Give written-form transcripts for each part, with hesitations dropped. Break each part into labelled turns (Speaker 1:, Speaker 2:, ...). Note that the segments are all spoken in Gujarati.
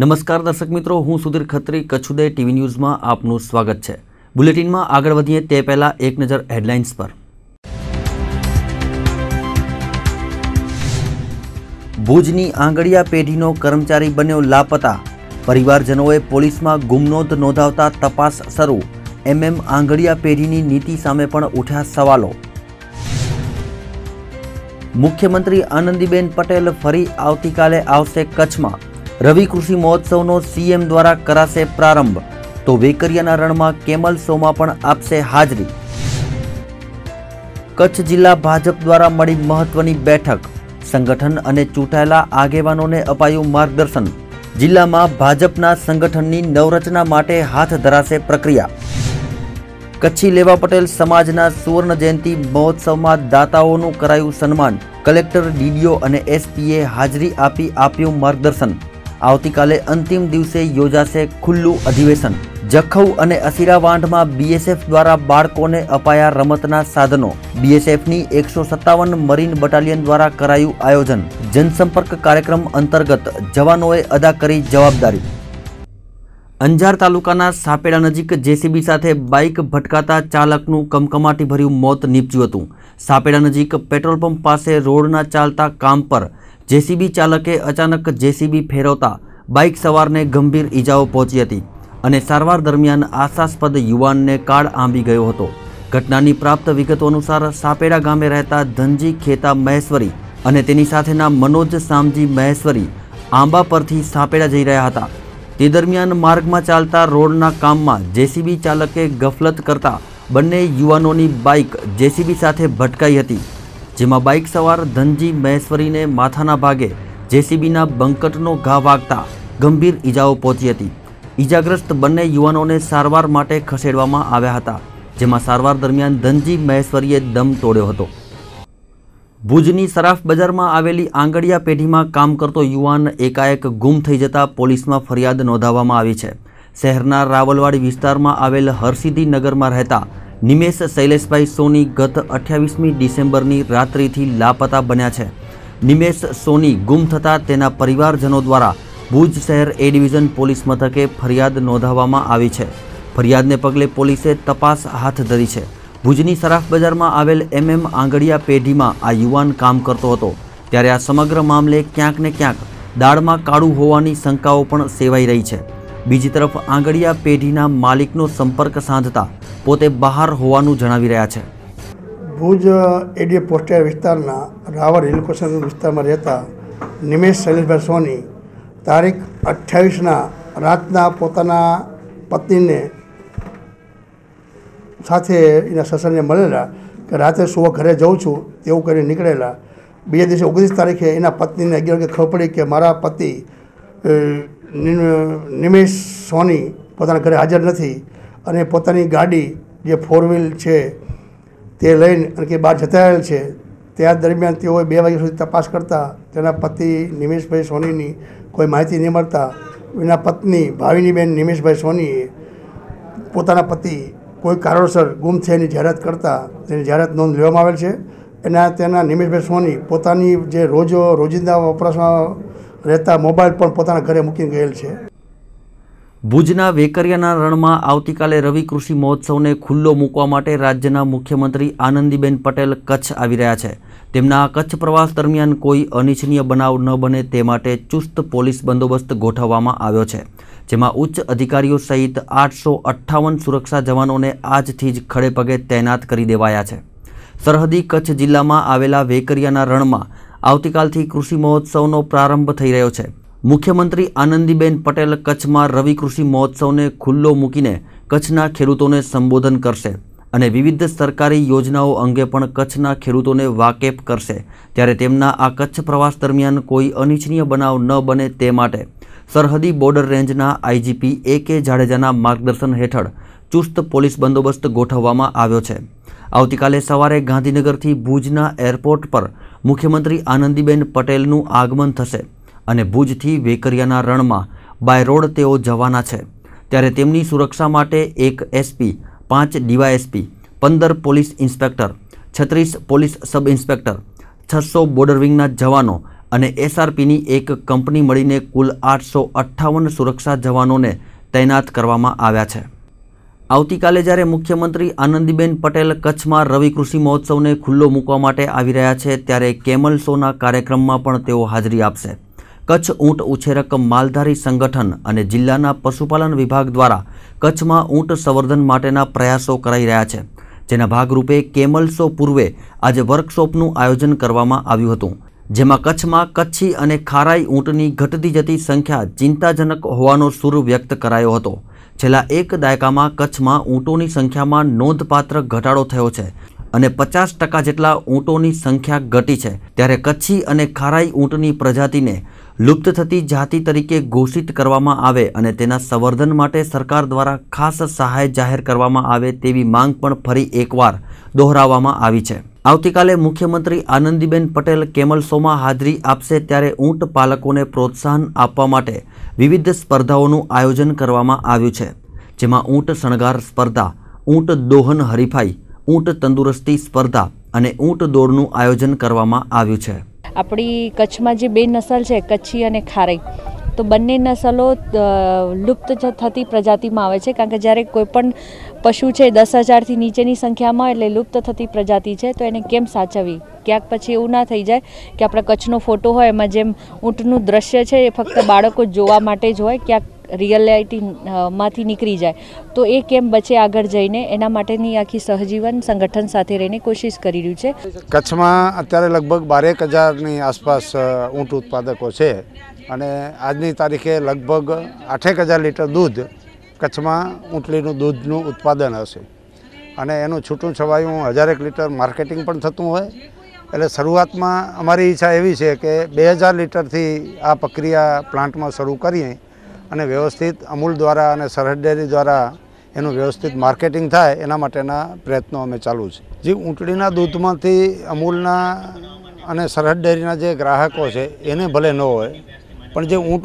Speaker 1: નમસ્કાર દર્શક મિત્રો, હું સુધીર ખત્રી કચ્છ ઉદય ટીવી ન્યૂઝમાં આપનું સ્વાગત છે। બુલેટિનમાં આગળ વધીએ તે પહેલા એક નજર હેડલાઇન્સ પર। ભુજની આંગડિયા પેઢીનો કર્મચારી બન્યો લાપતા, પરિવારજનોએ પોલીસમાં ગુમનોંધ નોંધાવતા તપાસ શરૂ। આંગડિયા પેઢીની નીતિ સામે પણ ઉઠ્યા સવાલો। મુખ્યમંત્રી આનંદીબેન પટેલ ફરી આવતીકાલે આવશે કચ્છમાં। રવિ કૃષિ મહોત્સવનો સીએમ દ્વારા કરાશે પ્રારંભ, તો વેકરિયાના રણમાં કેમલ શોમાં પણ આપશે હાજરી। કચ્છ જિલ્લા ભાજપ દ્વારા મળી મહત્વની બેઠક, સંગઠન અને ચૂંટાયેલા આગેવાનોને અપાયું માર્ગદર્શન। જિલ્લામાં ભાજપના સંગઠનની નવરચના માટે હાથ ધરાશે પ્રક્રિયા। કચ્છી લેવા પટેલ સમાજના સુવર્ણ જયંતિ મહોત્સવમાં દાતાઓનું કરાયું સન્માન। કલેક્ટર, ડીડીઓ અને એસપીએ હાજરી આપી આપ્યું માર્ગદર્શન। આવતીકાલે અંતિમ દિવસે યોજાશે ખુલ્લું અધિવેશન। જખૌ અને અસીરાવાંઢમાં બીએસએફ દ્વારા બાળકોને અપાયા રમતના સાધનો। બીએસએફની 157 મરીન બટાલિયન દ્વારા કરાયું આયોજન। જનસંપર્ક કાર્યક્રમ અંતર્ગત જવાનોએ અદા કરી જવાબદારી। અંજાર તાલુકાના સાપેડા નજીક જેસીબી સાથે બાઇક ભટકાતા ચાલકનું કમકમાટીભર્યું મોત નીપજ્યું હતું। સાપેડા નજીક પેટ્રોલ પંપ પાસે રોડના ચાલતા કામ પર જેસીબી ચાલકે અચાનક જેસીબી ફેરવતા બાઇક સવારને ગંભીર ઈજાઓ પહોંચી હતી અને સારવાર દરમિયાન આશાસ્પદ યુવાનને કાળ આંબી ગયો હતો। ઘટનાની પ્રાપ્ત વિગતો અનુસાર સાપેડા ગામે રહેતા ધનજી ખેતા મહેશ્વરી અને તેની સાથેના મનોજ સામજી મહેશ્વરી આંબા પરથી સાપેડા જઈ રહ્યા હતા। તે દરમિયાન માર્ગમાં ચાલતા રોડના કામમાં જેસીબી ચાલકે ગફલત કરતા બંને યુવાનોની બાઇક જેસીબી સાથે ભટકાઈ હતી, જેમાં બાઇક સવાર ધનજી મહેશ્વરીને માથાના ભાગે જેસીબીના બંકટનો ઘા વાગતા ગંભીર ઈજાઓ પહોંચી હતી। ઈજાગ્રસ્ત બંને યુવાનોને સારવાર માટે ખસેડવામાં આવ્યા હતા, જેમાં સારવાર દરમિયાન ધનજી મહેશ્વરીએ દમ તોડ્યો હતો। ભુજની સરાફ બજારમાં આવેલી આંગડિયા પેઢીમાં કામ કરતો યુવાન એકાએક ગુમ થઈ જતા પોલીસમાં ફરિયાદ નોંધાવવામાં આવી છે। શહેરના રાવલવાડી વિસ્તારમાં આવેલ હરસિદ્ધિ નગરમાં રહેતા નિમેશ શૈલેષભાઈ સોની ગત 28મી ડિસેમ્બરની રાત્રિથી લાપતા બન્યા છે। નિમેશ સોની ગુમ થતાં તેના પરિવારજનો દ્વારા ભુજ શહેર એ ડિવિઝન પોલીસ મથકે ફરિયાદ નોંધાવવામાં આવી છે। ફરિયાદને પગલે પોલીસે તપાસ હાથ ધરી છે। ભુજની સરાફ બજારમાં આવેલ આંગડિયા પેઢીમાં આ યુવાન કામ કરતો હતો, ત્યારે આ સમગ્ર મામલે ક્યાંક ને ક્યાંક દાળમાં કાળું હોવાની શંકાઓ પણ સેવાઈ રહી છે। બીજી તરફ આંગડિયા પેઢીના માલિકનો સંપર્ક સાધતા પોતે બહાર હોવાનું જણાવી રહ્યા છે।
Speaker 2: ભુજ એડીએ પોસ્ટર વિસ્તારના રાવર હિલ સ્ટેશન વિસ્તારમાં રહેતા નિમેશ શૈલેષભાઈ સોની તારીખ 28ના રાતના પોતાના પત્નીને સાથે એના સસરને મળેલા કે રાતે સુવા ઘરે જાઉં છું તેવું કરીને નીકળેલા। બીજા દિવસે 29 તારીખે એના પત્નીને 11 વાગે ખબર પડી કે મારા પતિ નિમેશ સોની પોતાના ઘરે હાજર નથી અને પોતાની ગાડી જે 4 વ્હીલ છે તે લઈને અને કે બહાર જતા રહેલ છે। ત્યાં દરમિયાન તેઓએ 2 વાગ્યા સુધી તપાસ કરતાં તેના પતિ નિમેશભાઈ સોનીની કોઈ માહિતી નહીં મળતા એના પત્ની ભાવિનીબેન નિમેશભાઈ સોનીએ પોતાના પતિ કોઈ કારણોસર ગુમ થયાની જાહેરાત કરતાં તેની જાહેરાત નોંધ લેવામાં આવેલ છે। તેના નિમેશભાઈ સોની પોતાની જે રોજિંદા વપરાશમાં રહેતા મોબાઈલ પણ પોતાના ઘરે મૂકીને ગયેલ છે।
Speaker 1: ભુજના વેકરિયાના રણમાં આવતીકાલે રવિ કૃષિ મહોત્સવને ખુલ્લો મૂકવા માટે રાજ્યના મુખ્યમંત્રી આનંદીબેન પટેલ કચ્છ આવી રહ્યા છે। તેમના કચ્છ પ્રવાસ દરમિયાન કોઈ અનિચ્છનીય બનાવ ન બને તે માટે ચુસ્ત પોલીસ બંદોબસ્ત ગોઠવવામાં આવ્યો છે, જેમાં ઉચ્ચ અધિકારીઓ સહિત 858 સુરક્ષા જવાનોને આજથી જ ખડેપગે તૈનાત કરી દેવાયા છે। સરહદી કચ્છ જિલ્લામાં આવેલા વેકરિયાના રણમાં આવતીકાલથી કૃષિ મહોત્સવનો પ્રારંભ થઈ રહ્યો છે। મુખ્યમંત્રી આનંદીબેન પટેલ કચ્છમાં રવિ કૃષિ મહોત્સવને ખુલ્લો મૂકીને કચ્છના ખેડૂતોને સંબોધન કરશે અને વિવિધ સરકારી યોજનાઓ અંગે પણ કચ્છના ખેડૂતોને વાકેફ કરશે। ત્યારે તેમના આ કચ્છ પ્રવાસ દરમિયાન કોઈ અનિચ્છનીય બનાવ ન બને તે માટે સરહદી બોર્ડર રેન્જના આઈજીપી AK જાડેજાના માર્ગદર્શન હેઠળ ચુસ્ત પોલીસ બંદોબસ્ત ગોઠવવામાં આવ્યો છે। આવતીકાલે સવારે ગાંધીનગરથી ભુજના એરપોર્ટ પર મુખ્યમંત્રી આનંદીબેન પટેલનું આગમન થશે અને ભુજથી વેકરિયાના રણમાં બાય રોડ તેઓ જવાના છે। ત્યારે તેમની સુરક્ષા માટે 1 SP, 5 DYSP, 15 police inspector, 36 police sub inspector, 600 border વિંગના જવાનો અને એસઆરપીની એક કંપની મળીને કુલ 858 સુરક્ષા જવાનોને તૈનાત કરવામાં આવ્યા છે। આવતીકાલે જ્યારે મુખ્યમંત્રી આનંદીબેન પટેલ કચ્છમાં રવિ કૃષિ મહોત્સવને ખુલ્લો મૂકવા માટે આવી રહ્યા છે, ત્યારે કેમલ શોના કાર્યક્રમમાં પણ તેઓ હાજરી આપશે। કચ્છ ઊંટ ઉછેરક માલધારી સંગઠન અને જિલ્લાના પશુપાલન વિભાગ દ્વારા કચ્છમાં ઊંટ સંવર્ધન માટેના પ્રયાસો કરાઈ રહ્યા છે, જેના ભાગરૂપે કેમલ શો પૂર્વે આજે વર્કશોપનું આયોજન કરવામાં આવ્યું હતું, જેમાં કચ્છમાં કચ્છી અને ખારાઈ ઊંટની ઘટતી જતી સંખ્યા ચિંતાજનક હોવાનો સૂર વ્યક્ત કરાયો હતો। છેલ્લા એક દાયકામાં કચ્છમાં ઊંટોની સંખ્યામાં નોંધપાત્ર ઘટાડો થયો છે અને 50% જેટલા ઊંટોની સંખ્યા ઘટી છે, ત્યારે કચ્છી અને ખારાઈ ઊંટની પ્રજાતિને લુપ્ત થતી જાતિ તરીકે ઘોષિત કરવામાં આવે અને તેના સંવર્ધન માટે સરકાર દ્વારા ખાસ સહાય જાહેર કરવામાં આવે તેવી માંગ પણ ફરી એકવાર દોહરાવવામાં આવી છે। આવતીકાલે મુખ્યમંત્રી આનંદીબેન પટેલ કેમલ શોમાં હાજરી આપશે, ત્યારે ઊંટ પાલકોને પ્રોત્સાહન આપવા માટે વિવિધ સ્પર્ધાઓનું આયોજન કરવામાં આવ્યું છે, જેમાં ઊંટ શણગાર સ્પર્ધા, ઊંટ દોહન હરીફાઈ, ઊંટ તંદુરસ્તી સ્પર્ધા અને ઊંટ દોડનું આયોજન કરવામાં આવ્યું છે।
Speaker 3: આપણી કચ્છમાં જે બે નસલ છે, કચ્છી અને ખારાઈ, તો બંને નસલો લુપ્ત થતી પ્રજાતિમાં આવે છે, કારણ કે જ્યારે કોઈ પણ પશુ છે 10,000થી નીચેની સંખ્યામાં એટલે લુપ્ત થતી પ્રજાતિ છે, તો એને કેમ સાચવવી? ક્યાંક પછી એવું ના થઈ જાય કે આપણા કચ્છનો ફોટો હોય એમાં જેમ ઊંટનું દ્રશ્ય છે એ ફક્ત બાળકો જોવા માટે જ હોય, ક્યાંક રિયલિટીમાંથી નીકળી જાય, તો એ કેમ બચે આગળ જઈને, એના માટેની આખી સહજીવન સંગઠન સાથે રહીને કોશિશ કરી રહ્યું છે।
Speaker 4: કચ્છમાં અત્યારે લગભગ 12,000ની આસપાસ ઊંટ ઉત્પાદકો છે અને આજની તારીખે લગભગ 8,000 લીટર દૂધ કચ્છમાં ઊંટલીનું દૂધનું ઉત્પાદન હશે અને એનું છૂટું છવાયું 1,000 લીટર માર્કેટિંગ પણ થતું હોય। એટલે શરૂઆતમાં અમારી ઈચ્છા એવી છે કે 2,000 લીટરથી આ પ્રક્રિયા પ્લાન્ટમાં શરૂ કરીએ અને વ્યવસ્થિત અમૂલ દ્વારા અને સરહદ ડેરી દ્વારા એનું વ્યવસ્થિત માર્કેટિંગ થાય એના માટેના પ્રયત્નો અમે ચાલુ છે। જે ઊંટડીના દૂધમાંથી અમૂલના અને સરહદ ડેરીના જે ગ્રાહકો છે એને ભલે ન હોય, પણ જે ઊંટ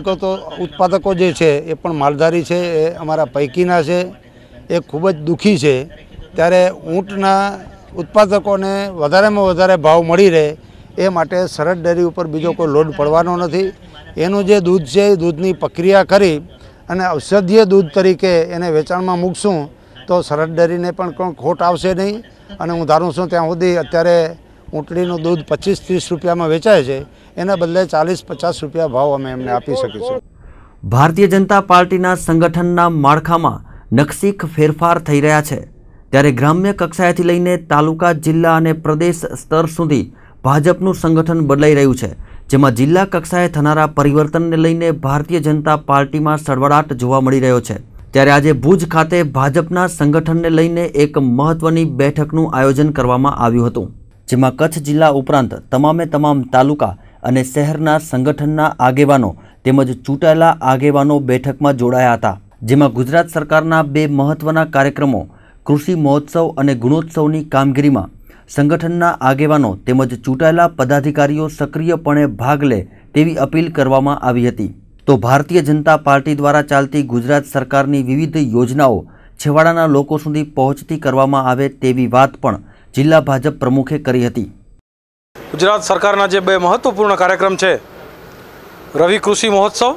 Speaker 4: ઉત્પાદકો જે છે એ પણ માલધારી છે, એ અમારા પૈકીના છે, એ ખૂબ જ દુઃખી છે। ત્યારે ઊંટના ઉત્પાદકોને વધારેમાં વધારે ભાવ મળી રહે એ માટે સરહદ ડેરી ઉપર બીજો કોઈ લોડ પડવાનો નથી। એનું જે દૂધ છે એ દૂધની પ્રક્રિયા કરી અને ઔષધીય દૂધ તરીકે એને વેચાણમાં મૂકશું તો સરહદ ડેરીને પણ કોઈ ખોટ આવશે નહીં અને હું ધારું છું ત્યાં સુધી અત્યારે ઊંટડીનું દૂધ 25-30 રૂપિયામાં વેચાય છે, એના બદલે 40-50 રૂપિયા ભાવ અમે એમને આપી શકીશું।
Speaker 1: ભારતીય જનતા પાર્ટીના સંગઠનના માળખામાં નકશીક ફેરફાર થઈ રહ્યા છે, ત્યારે ગ્રામ્ય કક્ષાએથી લઈને તાલુકા, જિલ્લા અને પ્રદેશ સ્તર સુધી ભાજપનું સંગઠન બદલાઈ રહ્યું છે, જેમાં જિલ્લા કક્ષાએ થનારા પરિવર્તનને લઈને ભારતીય જનતા પાર્ટીમાં સળવળાટ જોવા મળી રહ્યો છે। ત્યારે આજે ભુજ ખાતે ભાજપના સંગઠનને લઈને એક મહત્વની બેઠકનું આયોજન કરવામાં આવ્યું હતું, જેમાં કચ્છ જિલ્લા ઉપરાંત તમામે તમામ તાલુકા અને શહેરના સંગઠનના આગેવાનો તેમજ ચૂંટાયેલા આગેવાનો બેઠકમાં જોડાયા હતા, જેમાં ગુજરાત સરકારના બે મહત્વના કાર્યક્રમો કૃષિ મહોત્સવ અને ગુણોત્સવની કામગીરીમાં સંગઠનના આગેવાનો તેમજ ચૂંટાયેલા પદાધિકારીઓ સક્રિયપણે ભાગ લે તેવી અપીલ કરવામાં આવી હતી। તો ભારતીય જનતા પાર્ટી દ્વારા ચાલતી ગુજરાત સરકારની વિવિધ યોજનાઓ છેવાડાના લોકો સુધી પહોંચતી કરવામાં આવે તેવી વાત પણ જિલ્લા ભાજપ પ્રમુખે કરી હતી।
Speaker 5: ગુજરાત સરકારના જે બે મહત્વપૂર્ણ કાર્યક્રમ છે, રવિ કૃષિ મહોત્સવ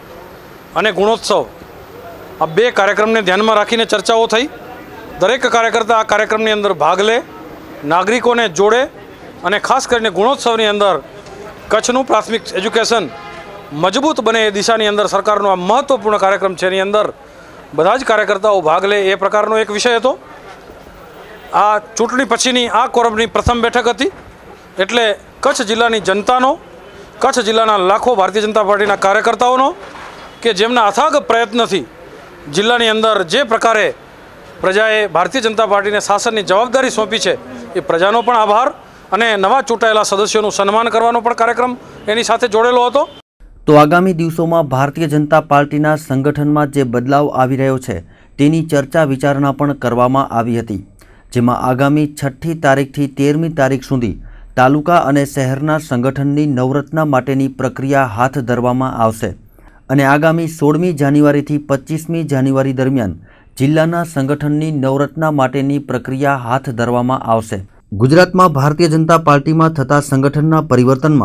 Speaker 5: અને ગુણોત્સવ, આ બે કાર્યક્રમને ધ્યાનમાં રાખીને ચર્ચાઓ થઈ। દરેક કાર્યકર્તા આ કાર્યક્રમની અંદર ભાગ લે, નાગરિકોને જોડે અને ખાસ કરીને ગુણોત્સવની અંદર કચ્છનું પ્રાથમિક એજ્યુકેશન મજબૂત બને એ દિશાની અંદર સરકારનો આ મહત્વપૂર્ણ કાર્યક્રમ છે, એની અંદર બધા જ કાર્યકર્તાઓ ભાગ લે એ પ્રકારનો એક વિષય હતો। આ ચૂંટણી પછીની આ કોરમની પ્રથમ બેઠક હતી, એટલે કચ્છ જિલ્લાની જનતાનો, કચ્છ જિલ્લાના લાખો ભારતીય જનતા પાર્ટીના કાર્યકર્તાઓનો કે જેમના અથાગ પ્રયત્નથી જિલ્લાની અંદર જે પ્રકારે પ્રજાએ ભારતીય જનતા પાર્ટીને શાસનની જવાબદારી સોંપી છે એ પ્રજાનો પણ આભાર અને નવા ચૂંટાયેલા સદસ્યોનું સન્માન કરવાનો પણ કાર્યક્રમ એની સાથે જોડેલો હતો।
Speaker 1: તો આગામી દિવસોમાં ભારતીય જનતા પાર્ટીના સંગઠનમાં જે બદલાવ આવી રહ્યો છે તેની ચર્ચા વિચારણા પણ કરવામાં આવી હતી, જેમાં આગામી 6મી તારીખથી 13મી તારીખ સુધી તાલુકા અને શહેરના સંગઠનની નવરત્ના માટેની પ્રક્રિયા હાથ ધરવામાં આવશે અને આગામી 16મી જાન્યુઆરીથી 25મી જાન્યુઆરી દરમિયાન જિલ્લાના સંગઠનની નવરત્ના માટેની પ્રક્રિયા હાથ ધરવામાં આવશે। ગુજરાતમાં ભારતીય જનતા પાર્ટીમાં થતા સંગઠનના પરિવર્તનમાં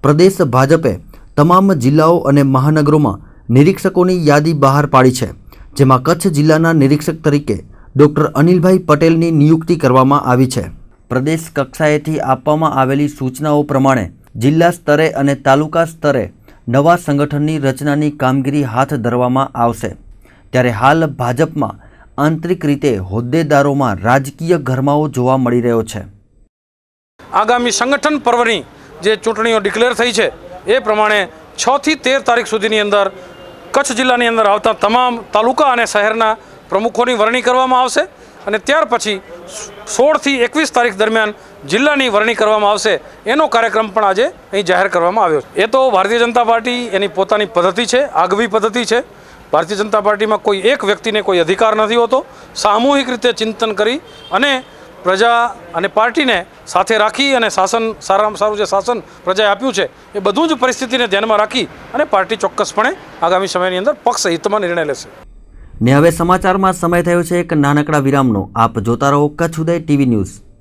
Speaker 1: પ્રદેશ ભાજપે તમામ જિલ્લાઓ અને મહાનગરોમાં નિરીક્ષકોની યાદી બહાર પાડી છે, જેમાં કચ્છ જિલ્લાના નિરીક્ષક તરીકે ડૉક્ટર અનિલભાઈ પટેલની નિયુક્તિ કરવામાં આવી છે. પ્રદેશ કક્ષાએથી આપવામાં આવેલી સૂચનાઓ પ્રમાણે જિલ્લા સ્તરે અને તાલુકા સ્તરે નવા સંગઠનની રચનાની કામગીરી હાથ ધરવામાં આવશે. ત્યારે હાલ ભાજપમાં આંતરિક રીતે હોદ્દેદારોમાં રાજકીય ગરમાવો જોવા મળી રહ્યો છે.
Speaker 5: આગામી સંગઠન પર્વની જે ચૂંટણીઓ ડિક્લેર થઈ છે એ પ્રમાણે 6 થી 13 તારીખ સુધીની અંદર કચ્છ જિલ્લાની અંદર આવતા તમામ તાલુકા અને શહેરના પ્રમુખોની વરણી કરવામાં આવશે અને ત્યાર પછી 16 થી 21 તારીખ દરમિયાન જિલ્લાની વરણી કરવામાં આવશે. એનો કાર્યક્રમ પણ આજે અહીં જાહેર કરવામાં આવ્યો છે. એ તો ભારતીય જનતા પાર્ટી એની પોતાની પદ્ધતિ છે, આગવી પદ્ધતિ છે. ભારતીય જનતા પાર્ટીમાં કોઈ એક વ્યક્તિને કોઈ અધિકાર નથી હોતો. સામૂહિક રીતે ચિંતન કરી અને પ્રજા અને પાર્ટીને સાથે રાખી અને શાસન સારામાં સારું જે શાસન પ્રજાએ આપ્યું છે એ બધું જ પરિસ્થિતિને ધ્યાનમાં રાખી અને પાર્ટી ચોક્કસપણે આગામી સમયની અંદર પક્ષ હિતમાં નિર્ણય લેશે.
Speaker 1: ને હવે સમાચારમાં સમય થયો છે એક નાનકડા વિરામનો. આપ જોતા રહો કચ્છ ઉદય ટીવી ન્યૂઝ.